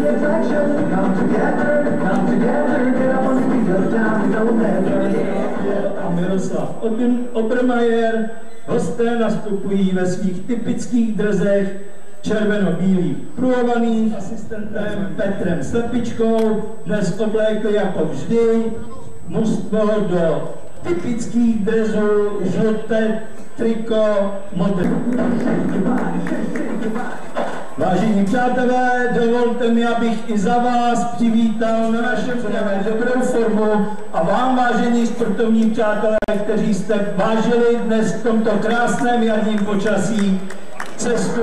A Miroslav Obermajer. Hosté nastupují ve svých typických drzech červeno-bílých průhovaných asistentem Petrem Slepičkou. Dnes oblékli jako vždy mužstvo do typických drezů, žluté triko, modré. Vážení přátelé, dovolte mi, abych i za vás přivítal na našem dně dobrou formu a vám, vážení sportovní přátelé, kteří jste vážili dnes v tomto krásném jarním počasí cestu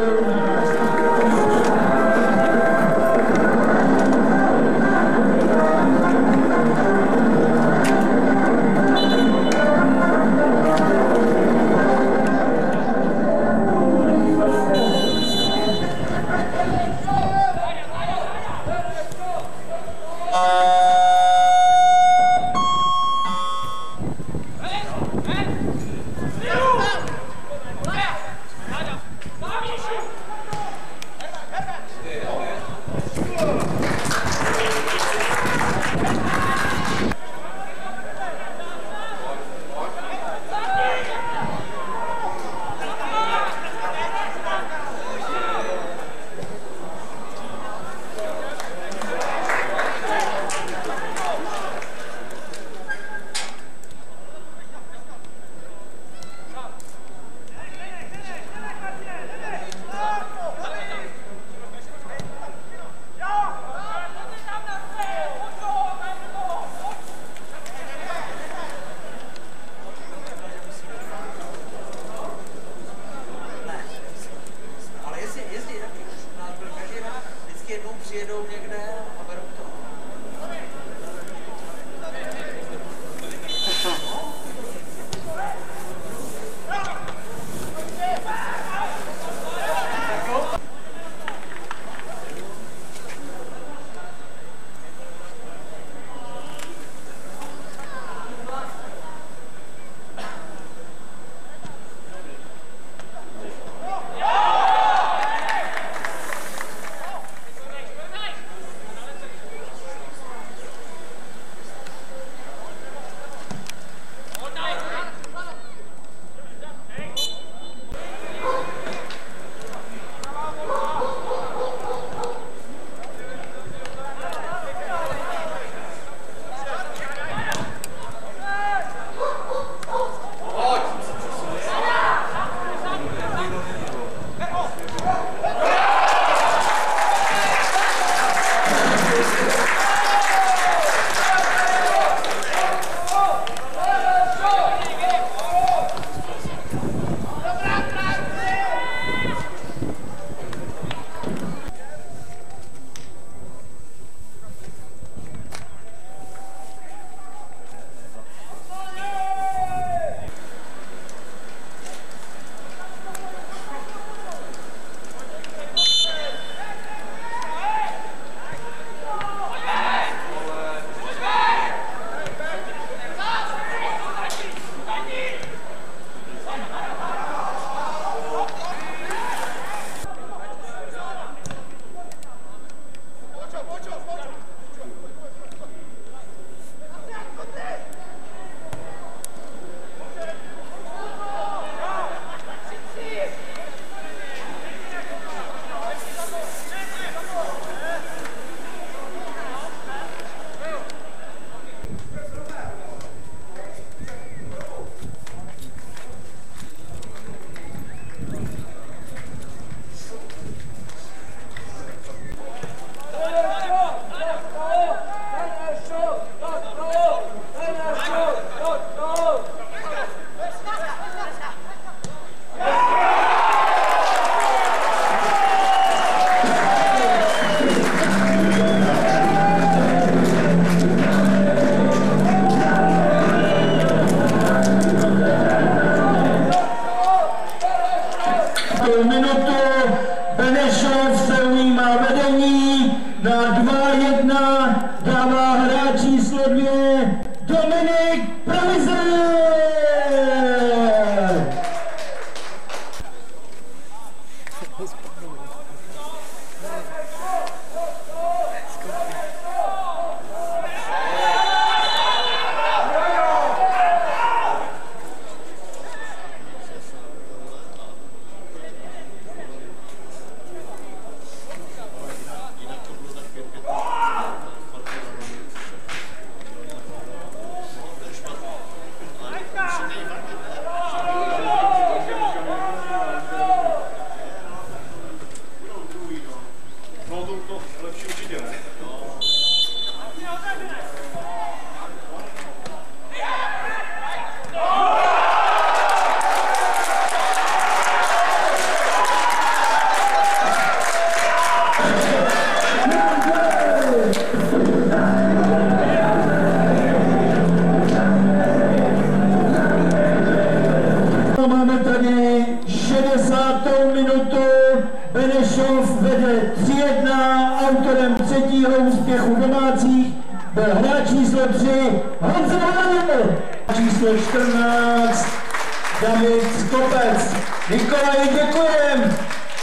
3 Honza Valil. Číslo 14 David Skopec. Nikolaj, děkujem.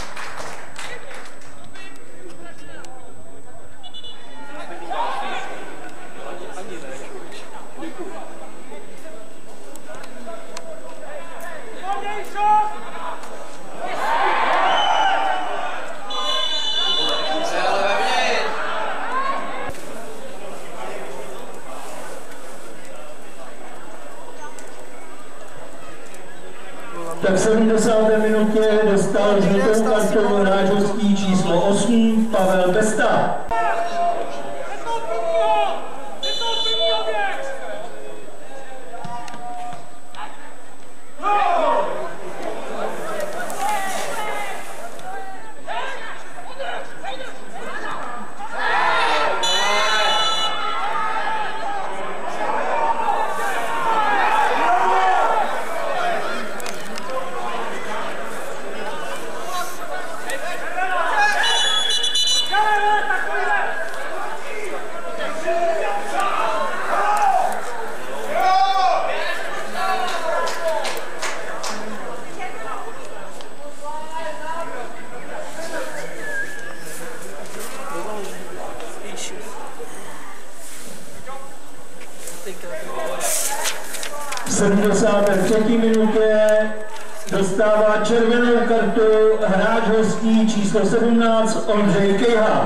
Tak v 70. minutě dostal žlutou kartu hráč hostí číslo 8 Pavel Besta. V 73. minutě dostává červenou kartu hráč hostí číslo 17 Ondřej Kejha.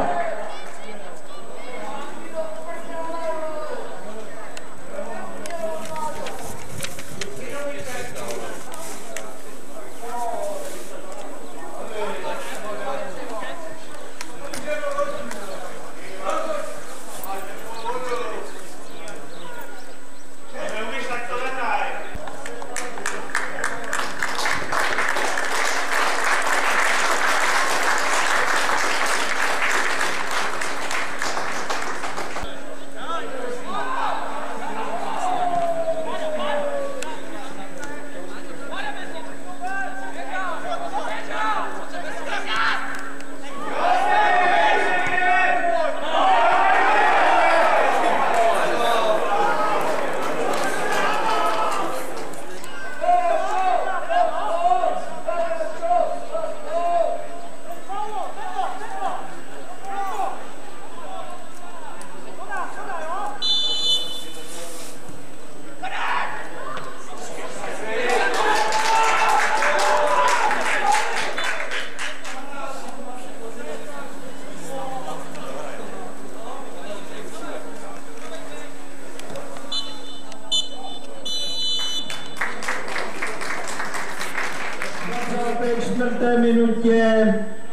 V 4. minutě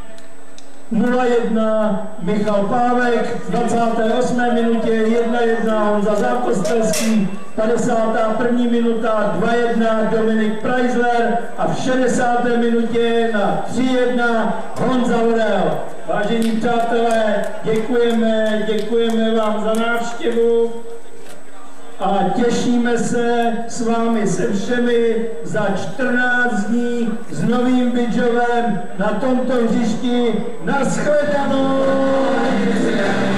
0-1 Michal Pávek, v 28. minutě 1-1 Honza Zápostelský, 51. minuta 2-1 Dominik Preisler a v 60. minutě na 3-1 Honza Vrel. Vážení přátelé, děkujeme vám za návštěvu a těšíme se s vámi se všemi za 14 dní s Novým Bydžovem na tomto hřišti. Nashledanou!